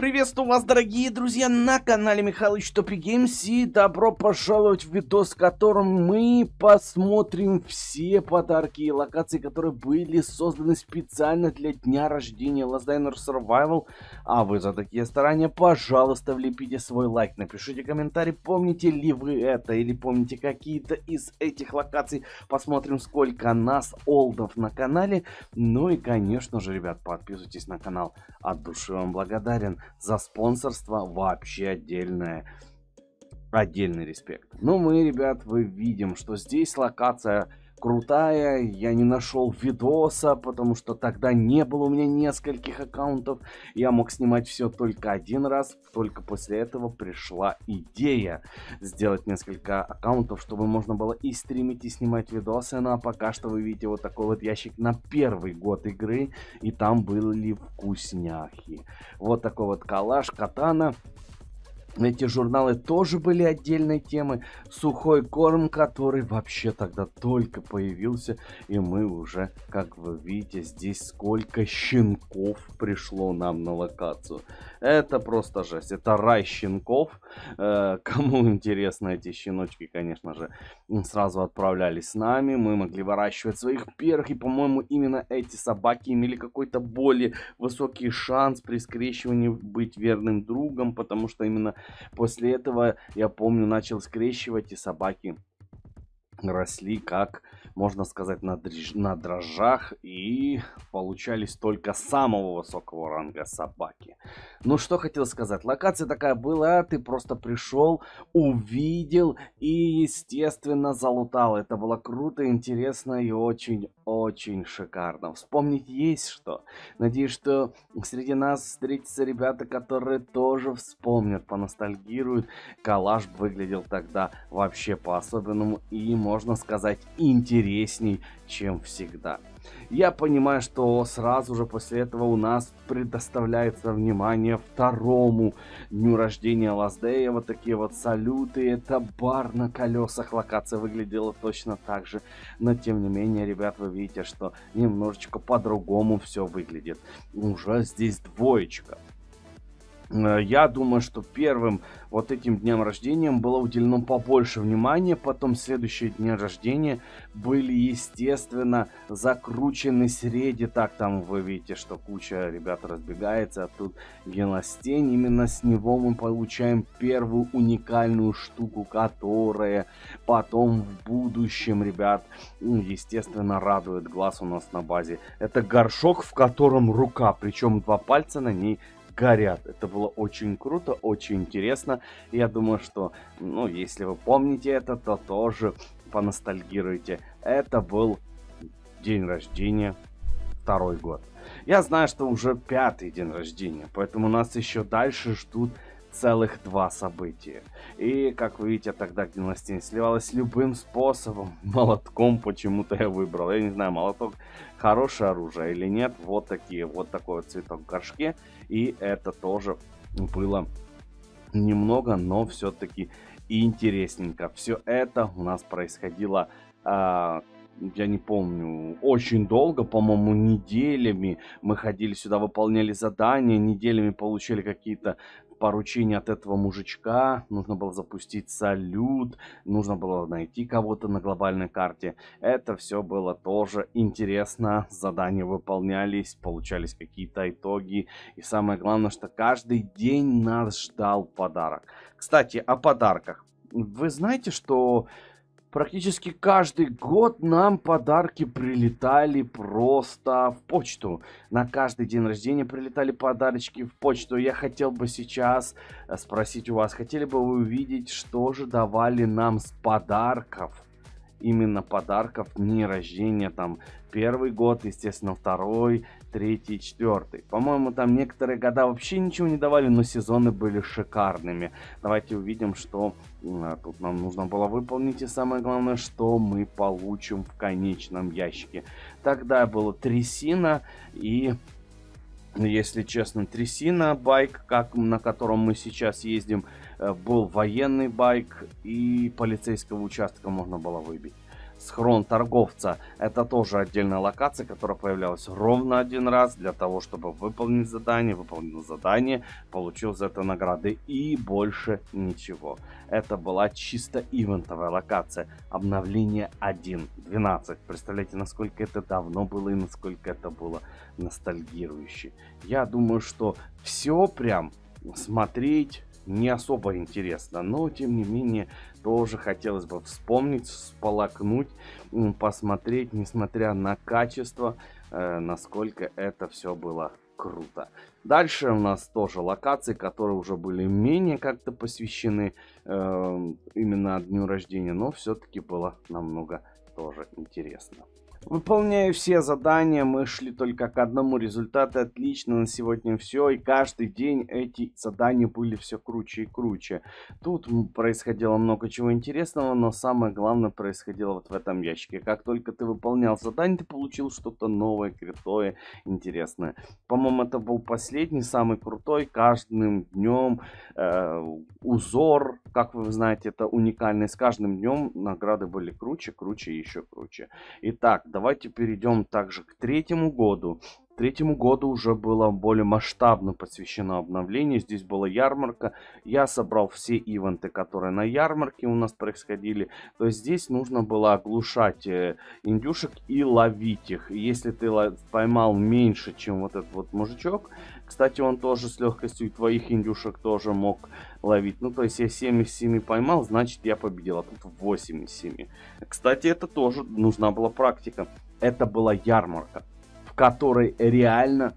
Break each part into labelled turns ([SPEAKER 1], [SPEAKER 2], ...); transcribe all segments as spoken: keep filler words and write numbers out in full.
[SPEAKER 1] Приветствую вас, дорогие друзья, на канале Михалыч Топи Геймс, и добро пожаловать в видос, в котором мы посмотрим все подарки и локации, которые были созданы специально для дня рождения Last Diner Survival. А вы за такие старания, пожалуйста, влепите свой лайк, напишите комментарий, помните ли вы это или помните какие-то из этих локаций. Посмотрим, сколько нас олдов на канале. Ну и, конечно же, ребят, подписывайтесь на канал, от души вам благодарен за спонсорство, вообще отдельное, отдельный респект. Но мы, ребят, вы видим, что здесь локация крутая. Я не нашел видоса, потому что тогда не было у меня нескольких аккаунтов. Я мог снимать все только один раз. Только после этого пришла идея сделать несколько аккаунтов, чтобы можно было и стримить, и снимать видосы. Ну а пока что вы видите вот такой вот ящик на первый год игры. И там были вкусняхи. Вот такой вот калаш, катана. Эти журналы тоже были отдельной темой. Сухой корм, который вообще тогда только появился. И мы уже, как вы видите, здесь сколько щенков пришло нам на локацию. Это просто жесть. Это рай щенков. Э, кому интересно эти щеночки, конечно же, сразу отправлялись с нами. Мы могли выращивать своих первых. И, по-моему, именно эти собаки имели какой-то более высокий шанс при скрещивании быть верным другом. Потому что именно после этого, я помню, начал скрещивать, и собаки росли, как можно сказать, на, дрож... на дрожжах, и получались только самого высокого ранга собаки. Ну, что хотел сказать. Локация такая была, ты просто пришел, увидел и, естественно, залутал. Это было круто, интересно и очень-очень шикарно. Вспомнить есть что. Надеюсь, что среди нас встретятся ребята, которые тоже вспомнят, поностальгируют. Калаш выглядел тогда вообще по-особенному и, можно сказать, интересней, чем всегда. Я понимаю, что сразу же после этого у нас предоставляется внимание второму дню рождения Лаздея. Вот такие вот салюты. Это бар на колесах. Локация выглядела точно так же. Но тем не менее, ребят, вы видите, что немножечко по-другому все выглядит. Уже здесь двоечка. Я думаю, что первым вот этим днем рождения было уделено побольше внимания. Потом следующие дни рождения были, естественно, закручены среди. Так, там вы видите, что куча ребят разбегается. А тут Гелостень. Именно с него мы получаем первую уникальную штуку, которая потом в будущем, ребят, естественно, радует глаз у нас на базе. Это горшок, в котором рука, причем два пальца на ней горят. Это было очень круто, очень интересно. Я думаю, что, ну, если вы помните это, то тоже поностальгируйте. Это был день рождения, второй год. Я знаю, что уже пятый день рождения, поэтому нас еще дальше ждут целых два события. И, как вы видите, тогда Гелостень сливалась любым способом. Молотком почему-то я выбрал. Я не знаю, молоток хорошее оружие или нет. Вот такие, вот такой вот цветок в горшке. И это тоже было немного, но все-таки интересненько. Все это у нас происходило, а, я не помню, очень долго, по-моему, неделями. Мы ходили сюда, выполняли задания, неделями получили какие-то поручение от этого мужичка. Нужно было запустить салют, нужно было найти кого-то на глобальной карте. Это все было тоже интересно. Задания выполнялись, получались какие-то итоги. И самое главное, что каждый день нас ждал подарок. Кстати, о подарках. Вы знаете, что практически каждый год нам подарки прилетали просто в почту. На каждый день рождения прилетали подарочки в почту. Я хотел бы сейчас спросить у вас, хотели бы вы увидеть, что же давали нам с подарков? Именно подарков дни рождения, там первый год, естественно, второй, третий, четвертый. По-моему, там некоторые года вообще ничего не давали, но сезоны были шикарными. Давайте увидим, что а, тут нам нужно было выполнить. И самое главное, что мы получим в конечном ящике. Тогда было трясина и... Если честно, трясина байк, как на котором мы сейчас ездим, был военный байк, и полицейского участка можно было выбить. Схрон торговца — это тоже отдельная локация, которая появлялась ровно один раз для того, чтобы выполнить задание. Выполнил задание, получил за это награды и больше ничего. Это была чисто ивентовая локация. Обновление один точка двенадцать. Представляете, насколько это давно было и насколько это было ностальгирующе. Я думаю, что все прям смотреть не особо интересно, но тем не менее тоже хотелось бы вспомнить, всполокнуть, посмотреть, несмотря на качество, э, насколько это все было круто. Дальше у нас тоже локации, которые уже были менее как-то посвящены э, именно дню рождения, но все-таки было намного тоже интересно. Выполняя все задания, мы шли только к одному результату. Отлично, на сегодня все. И каждый день эти задания были все круче и круче. Тут происходило много чего интересного, но самое главное происходило вот в этом ящике. Как только ты выполнял задание, ты получил что-то новое, крутое, интересное. По-моему, это был последний, самый крутой. Каждым днем э, узор, как вы знаете, это уникальный. С каждым днем награды были круче, круче и еще круче. Итак, давайте перейдем также к третьему году. Третьему году уже было более масштабно посвящено обновлению. Здесь была ярмарка. Я собрал все ивенты, которые на ярмарке у нас происходили. То есть здесь нужно было оглушать э, индюшек и ловить их. Если ты поймал меньше, чем вот этот вот мужичок, кстати, он тоже с легкостью твоих индюшек тоже мог ловить. Ну, то есть я семь из семи поймал, значит я победил. А тут восемь из семи. Кстати, это тоже нужна была практика. Это была ярмарка, в которой реально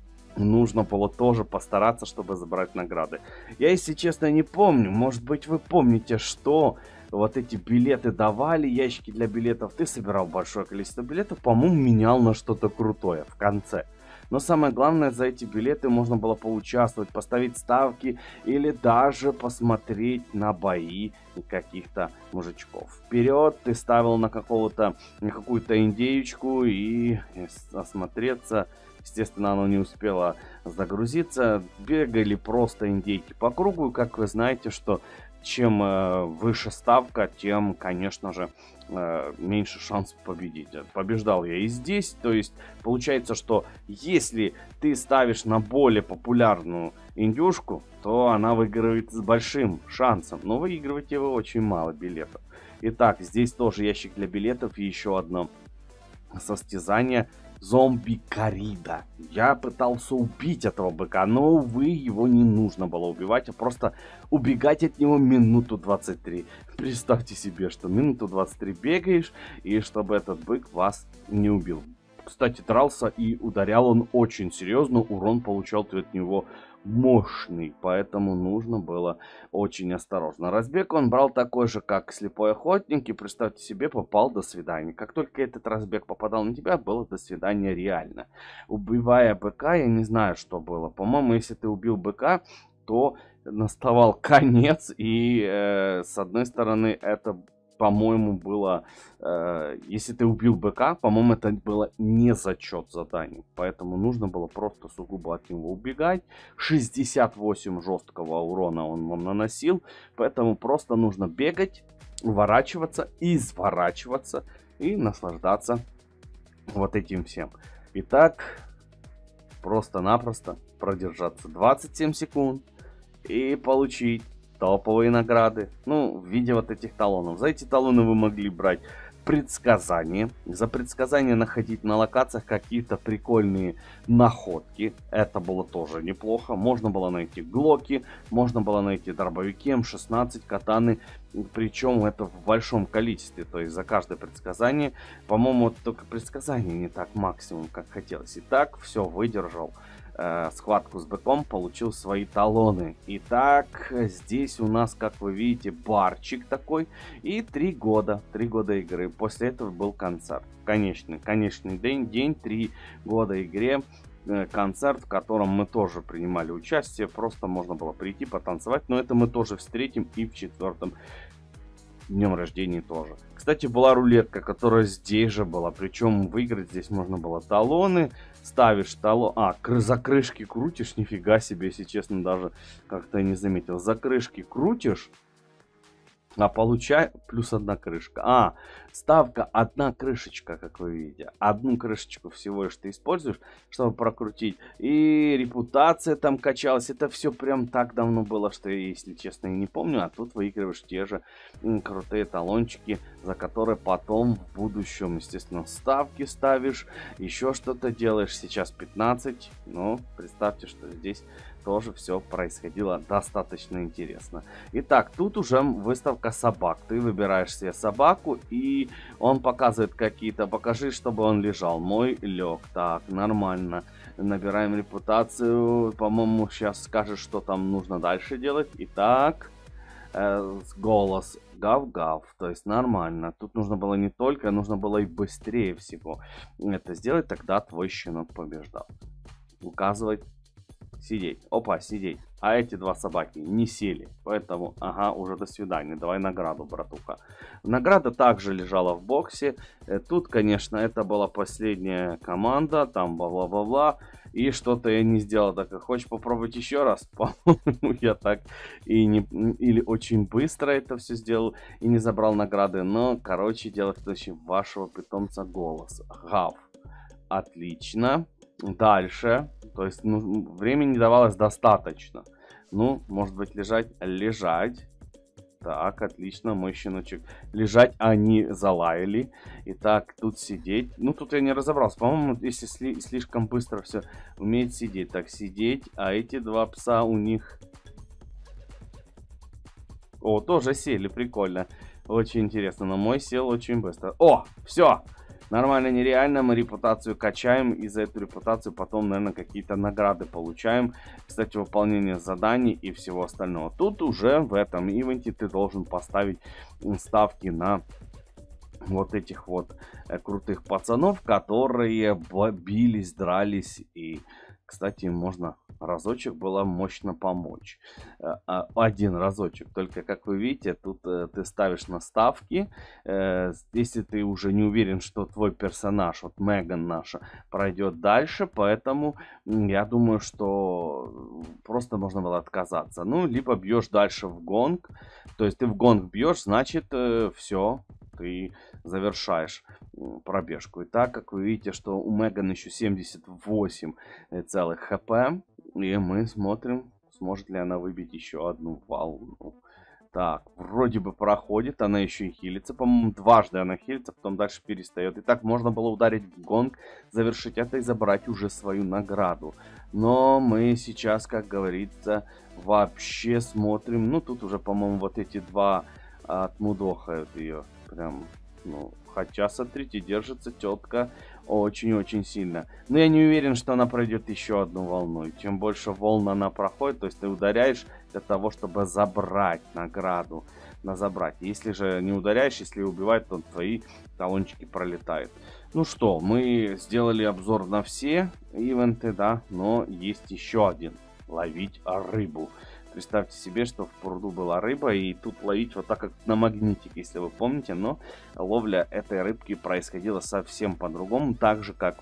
[SPEAKER 1] нужно было тоже постараться, чтобы забрать награды. Я, если честно, не помню. Может быть, вы помните, что вот эти билеты давали, ящики для билетов. Ты собирал большое количество билетов, по-моему, менял на что-то крутое в конце. Но самое главное, за эти билеты можно было поучаствовать, поставить ставки или даже посмотреть на бои каких-то мужичков. Вперед ты ставил на какого-то, на какую-то индеечку и осмотреться. Естественно, оно не успело загрузиться. Бегали просто индейки по кругу. Как вы знаете, что чем э, выше ставка, тем, конечно же, э, меньше шанс победить. Побеждал я и здесь. То есть, получается, что если ты ставишь на более популярную индюшку, то она выигрывает с большим шансом. Но выигрываете вы очень мало билетов. Итак, здесь тоже ящик для билетов и еще одно состязание. Зомби-корида. Я пытался убить этого быка, но, увы, его не нужно было убивать, а просто убегать от него минуту двадцать три. Представьте себе, что минуту двадцать три бегаешь, и чтобы этот бык вас не убил. Кстати, дрался и ударял он очень серьезно, урон получал ты от него мощный, поэтому нужно было очень осторожно. Разбег он брал такой же, как слепой охотник, и представьте себе, попал до свидания. Как только этот разбег попадал на тебя, было до свидания реально. Убивая быка, я не знаю, что было. По-моему, если ты убил быка, то наставал конец, и э, с одной стороны это, по-моему, было, э, если ты убил быка, по-моему, это было не зачет заданий. Поэтому нужно было просто сугубо от него убегать. шестьдесят восемь жесткого урона он вам наносил. Поэтому просто нужно бегать, уворачиваться, изворачиваться и наслаждаться вот этим всем. Итак, просто-напросто продержаться двадцать семь секунд и получить топовые награды, ну, в виде вот этих талонов. За эти талоны вы могли брать предсказания. За предсказания находить на локациях какие-то прикольные находки. Это было тоже неплохо. Можно было найти глоки, можно было найти дробовики эм шестнадцать, катаны. Причем это в большом количестве. То есть за каждое предсказание, по-моему, только предсказание не так максимум, как хотелось. Итак, все, выдержал схватку с быком, получил свои талоны. Итак, здесь у нас, как вы видите, барчик такой. И три года. Три года игры. После этого был концерт. Конечный, конечный день, день, три года игре. Концерт, в котором мы тоже принимали участие. Просто можно было прийти, потанцевать. Но это мы тоже встретим и в четвертом днем рождения тоже. Кстати, была рулетка, которая здесь же была. Причем выиграть здесь можно было талоны. Ставишь талон... А, за крышки крутишь. Нифига себе, если честно, даже как-то не заметил. За крышки крутишь. А получай плюс одна крышка. А, ставка одна крышечка, как вы видите. Одну крышечку всего лишь ты используешь, чтобы прокрутить. И репутация там качалась. Это все прям так давно было, что я, если честно, и не помню. А тут выигрываешь те же м, крутые талончики, за которые потом в будущем, естественно, ставки ставишь. Еще что-то делаешь. Сейчас пятнадцать. Но представьте, что здесь тоже все происходило достаточно интересно. Итак, тут уже выставка собак. Ты выбираешь себе собаку, и он показывает какие-то. Покажи, чтобы он лежал. Мой лег. Так, нормально. Набираем репутацию. По-моему, сейчас скажешь, что там нужно дальше делать. Итак, э, голос. Гав-гав, то есть нормально. Тут нужно было не только, нужно было и быстрее всего это сделать, тогда твой щенок побеждал. Указывать. Сидеть. Опа, сидеть. А эти два собаки не сели. Поэтому, ага, уже до свидания. Давай награду, братуха. Награда также лежала в боксе. Тут, конечно, это была последняя команда. Там бла-бла-бла-бла. И что-то я не сделал. Так, хочешь попробовать еще раз? По-моему, я так и не... Или очень быстро это все сделал и не забрал награды. Но, короче, дело в том, что вашего питомца голос. Гав. Отлично. Дальше. То есть ну, времени давалось достаточно. Ну, может быть, лежать. Лежать. Так, отлично, мой щеночек. Лежать, они залаяли. Итак, тут сидеть. Ну, тут я не разобрался. По-моему, если сли слишком быстро все умеет сидеть. Так, сидеть. А эти два пса у них... О, тоже сели, прикольно. Очень интересно. Но мой сел очень быстро. О, все! Нормально, нереально, мы репутацию качаем, и за эту репутацию потом, наверное, какие-то награды получаем. Кстати, выполнение заданий и всего остального. Тут уже в этом ивенте ты должен поставить ставки на вот этих вот э, крутых пацанов, которые бились, дрались. И, кстати, можно разочек было мощно помочь. Один разочек. Только, как вы видите, тут э, ты ставишь на ставки. Э, если ты уже не уверен, что твой персонаж, вот Меган наша, пройдет дальше, поэтому я думаю, что просто можно было отказаться. Ну, либо бьешь дальше в гонг. То есть ты в гонг бьешь, значит, э, все, ты завершаешь пробежку. И так, как вы видите, что у Меган еще семьдесят восемь целых хп. И мы смотрим, сможет ли она выбить еще одну волну. Так, вроде бы проходит, она еще и хилится. По-моему, дважды она хилится, потом дальше перестает. И так можно было ударить в гонг, завершить это и забрать уже свою награду. Но мы сейчас, как говорится, вообще смотрим. Ну, тут уже, по-моему, вот эти два отмудохают ее. Прям, ну, хотя, смотрите, держится тетка очень-очень сильно. Но я не уверен, что она пройдет еще одну волну. И чем больше волн она проходит, то есть ты ударяешь для того, чтобы забрать награду. На забрать. Если же не ударяешь, если убивать, то твои талончики пролетают. Ну что, мы сделали обзор на все ивенты, да, но есть еще один. Ловить рыбу. Представьте себе, что в пруду была рыба, и тут ловить вот так, как на магнитик, если вы помните. Но ловля этой рыбки происходила совсем по-другому, так же, как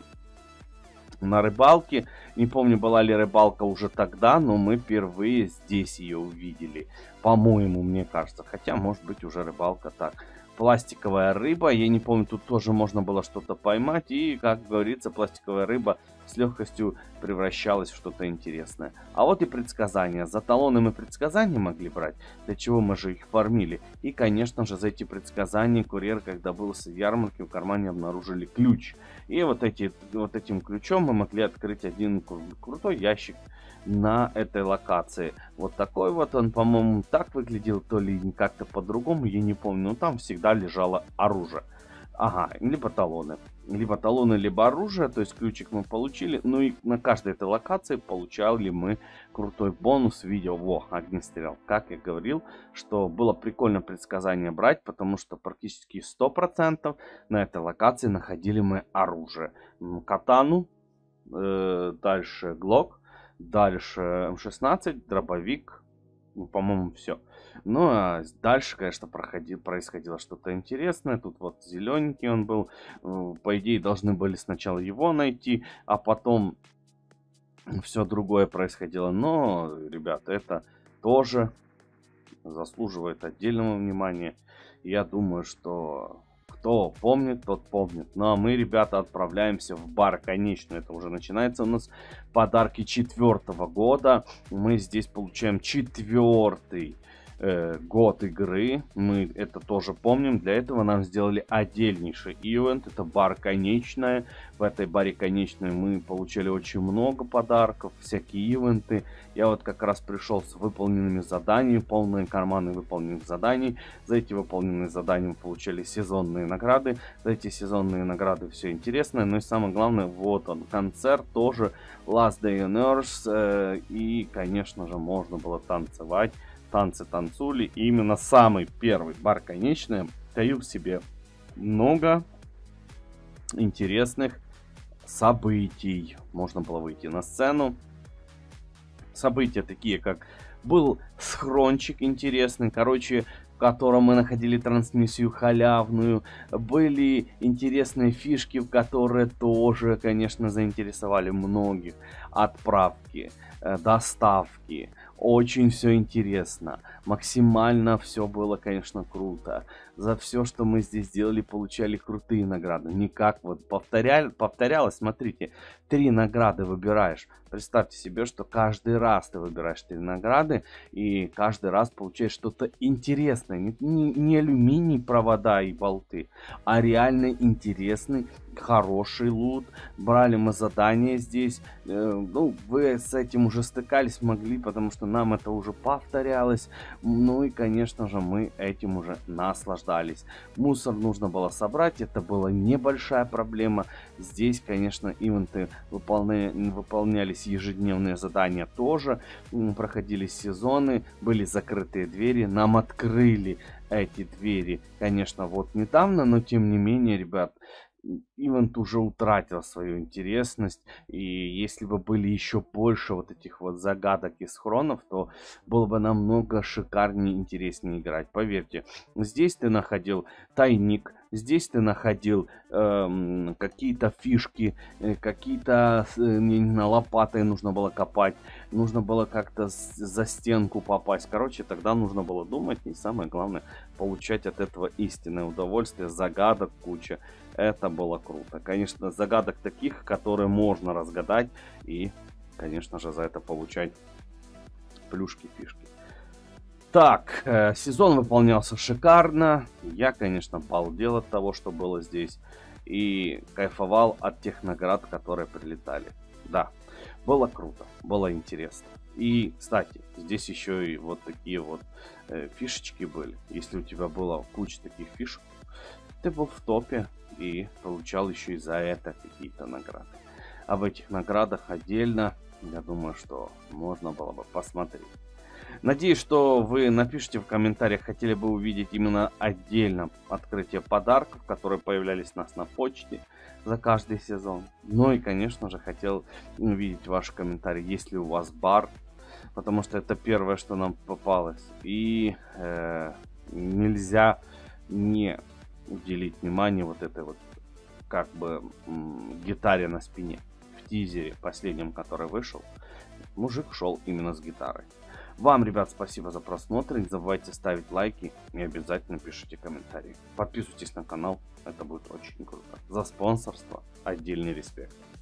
[SPEAKER 1] на рыбалке. Не помню, была ли рыбалка уже тогда, но мы впервые здесь ее увидели. По-моему, мне кажется. Хотя, может быть, уже рыбалка так. Пластиковая рыба, я не помню, тут тоже можно было что-то поймать. И, как говорится, пластиковая рыба с легкостью превращалась в что-то интересное. А вот и предсказания. За талоны мы предсказания могли брать, для чего мы же их фармили. И, конечно же, за эти предсказания курьер, когда был с ярмарки, в кармане обнаружили ключ. И вот, эти, вот этим ключом мы могли открыть один крутой ящик на этой локации. Вот такой вот он, по-моему, так выглядел, то ли как-то по-другому, я не помню. Но там всегда лежало оружие. Ага, либо талоны. Либо талоны, либо оружие, то есть ключик мы получили. Ну и на каждой этой локации получали мы крутой бонус в виде, во, огнестрел. Как я говорил, что было прикольно предсказание брать, потому что практически сто процентов на этой локации находили мы оружие. Катану, э, дальше глок, дальше эм шестнадцать, дробовик, ну, по-моему, все. Ну, а дальше, конечно, проходи, происходило что-то интересное. Тут вот зелененький он был. По идее, должны были сначала его найти, а потом все другое происходило. Но, ребята, это тоже заслуживает отдельного внимания. Я думаю, что кто помнит, тот помнит. Ну а мы, ребята, отправляемся в бар конечную. Это уже начинается у нас подарки четвертого года. Мы здесь получаем четвертый э, год игры. Мы это тоже помним. Для этого нам сделали отдельнейший ивент. Это бар конечная. В этой баре конечной мы получили очень много подарков, всякие ивенты. Я вот как раз пришел с выполненными заданиями, полные карманы выполненных заданий. За эти выполненные задания мы получили сезонные награды. За эти сезонные награды все интересное. Ну и самое главное, вот он, концерт тоже Last Day on Earth. Э, и, конечно же, можно было танцевать. Танцы танцули. И именно самый первый бар конечная таил в себе много интересных событий. Можно было выйти на сцену. События такие, как был схрончик интересный, короче, в котором мы находили трансмиссию халявную. Были интересные фишки, в которые тоже, конечно, заинтересовали многих. Отправки, доставки. Очень все интересно. Максимально все было, конечно, круто. За все, что мы здесь делали, получали крутые награды. Не как вот повторяли, повторялось, смотрите, три награды выбираешь. Представьте себе, что каждый раз ты выбираешь три награды, и каждый раз получаешь что-то интересное. Не, не, не алюминий, провода и болты, а реально интересный, хороший лут. Брали мы задания здесь. Э, ну, вы с этим уже стыкались, могли, потому что нам это уже повторялось. Ну и, конечно же, мы этим уже наслаждались. Мусор нужно было собрать, это была небольшая проблема. Здесь, конечно, ивенты выполня... выполнялись, ежедневные задания тоже. Проходили сезоны, были закрытые двери, нам открыли эти двери, конечно, вот недавно, но тем не менее, ребят, ивент уже утратил свою интересность, и если бы были еще больше вот этих вот загадок и схронов, то было бы намного шикарнее и интереснее играть. Поверьте, здесь ты находил тайник, здесь ты находил э, какие-то фишки, э, какие-то э, на лопатой нужно было копать, нужно было как-то за стенку попасть. Короче, тогда нужно было думать, и самое главное, получать от этого истинное удовольствие, загадок куча. Это было круто. Конечно, загадок таких, которые можно разгадать и, конечно же, за это получать плюшки, фишки. Так, э, сезон выполнялся шикарно. Я, конечно, балдел от того, что было здесь. И кайфовал от тех наград, которые прилетали. Да, было круто, было интересно. И, кстати, здесь еще и вот такие вот э, фишечки были. Если у тебя была куча таких фишек, ты был в топе и получал еще и за это какие-то награды. Об этих наградах отдельно, я думаю, что можно было бы посмотреть. Надеюсь, что вы напишите в комментариях, хотели бы увидеть именно отдельно открытие подарков, которые появлялись у нас на почте за каждый сезон. Ну и, конечно же, хотел увидеть ваши комментарии, есть ли у вас бар, потому что это первое, что нам попалось. И э, нельзя не уделить внимание вот этой вот как бы м, гитаре на спине. В тизере последнем, который вышел, мужик шел именно с гитарой. Вам, ребят, спасибо за просмотр. Не забывайте ставить лайки и обязательно пишите комментарии. Подписывайтесь на канал, это будет очень круто. За спонсорство отдельный респект.